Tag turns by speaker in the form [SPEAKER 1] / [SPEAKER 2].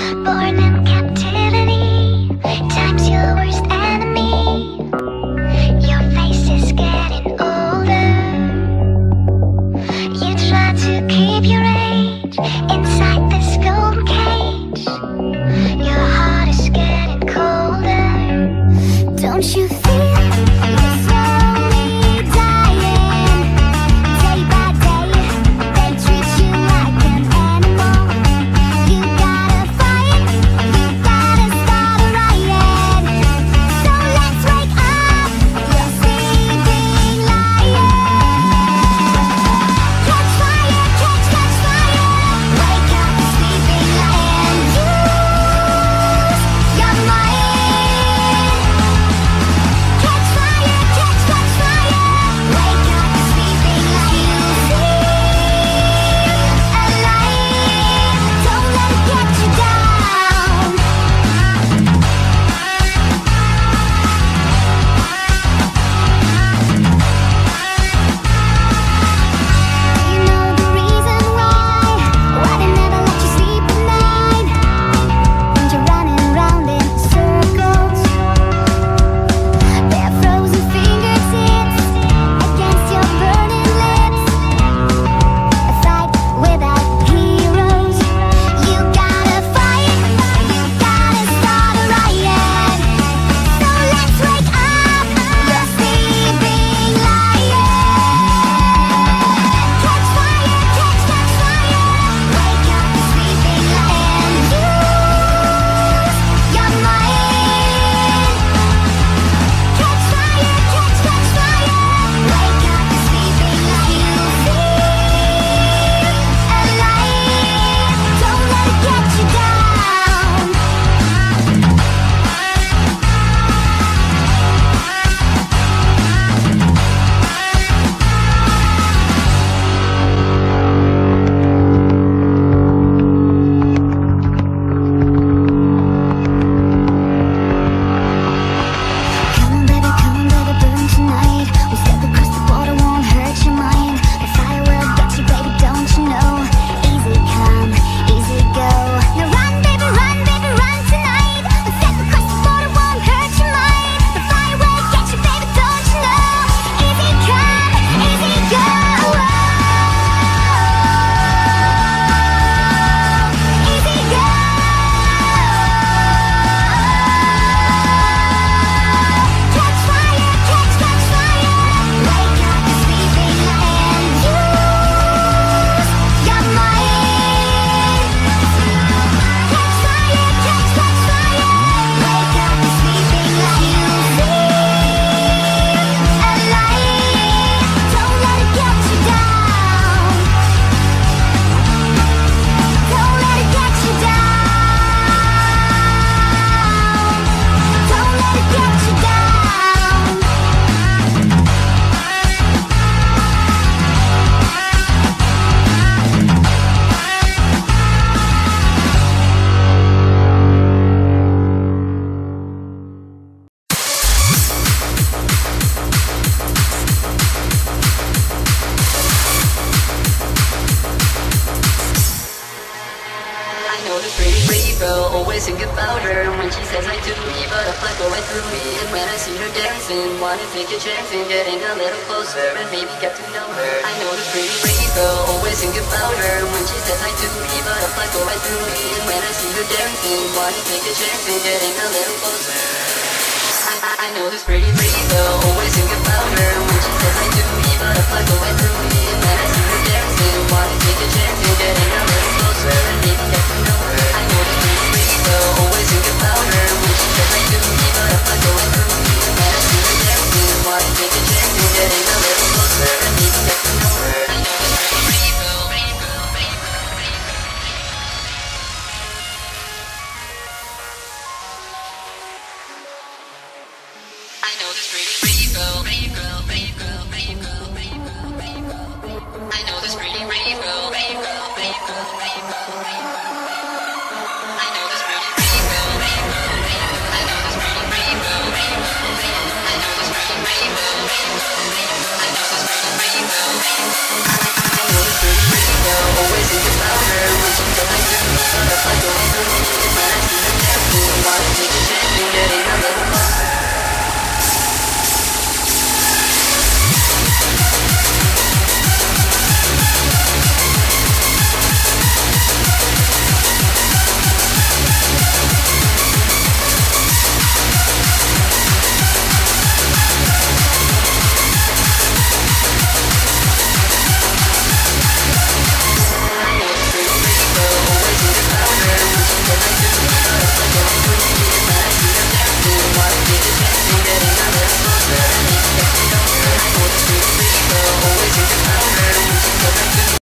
[SPEAKER 1] Born in captivity, time's your worst enemy. Your face is getting older. You try to keep your age inside this golden cage. Your heart is getting colder. Don't you feel you're slowly dying? Day by day, they treat you like an animal. You gotta fight, you gotta start a riot. So let's wake up, you're sleeping lion. Catch fire, catch fire. Wake up, sleeping lion. Use your mind. Catch fire, catch fire. Wake up, sleeping lion. Feel alive. Don't let it get you down. You know the reason why they never let you sleep at night. And you're running round in circles. Their frozen fingertips against your burning lips. A fight without heroes. You gotta fight, you gotta start a riot. So let's wake up, you're sleeping lion. Catch fire, catch fire. Wake up, sleeping lion. Use your mind. Catch fire, catch fire. Wake up, sleeping lion. Feel alive. Don't let it get you down. Come on baby, burn tonight. We step across the border, won't hurt your mind. The fire will get you, baby, don't you know? Easy come, easy go. Now run baby, run tonight. We step across the border, won't hurt your mind. The fire will get you, baby, don't you know? Easy come, easy go. Easy go. Catch fire, catch fire. Wake up, sleeping lion. Use your mind. Catch fire, catch fire. Wake up, sleeping lion. Feel alive. Don't let it get you down. Don't let it get you down. Don't let it get you down.
[SPEAKER 2] I know this pretty girl, always think about her. When she says I do me, butterflies go right through me. And when I see her dancing, wanna take a chance and getting a little closer and maybe get to know her. I know this pretty girl, always think about her. When she says I do me, butterflies go right through me. And when I see her dancing, wanna take a chance and getting a little closer. I know this pretty girl, always think about her. When she says I do me, butterflies go right through me. And when I see her dancing, wanna take a chance and getting a little closer and maybe get to know her. I know this pretty girl, always think about her. When she says I do me, butterflies go right through me. And when I see her dancing, wanna take a chance and getting a little closer and maybe get to know her. I know this pretty girl. I know this pretty girl. I know this pretty girl. Always think about her when she said I do, but if I don't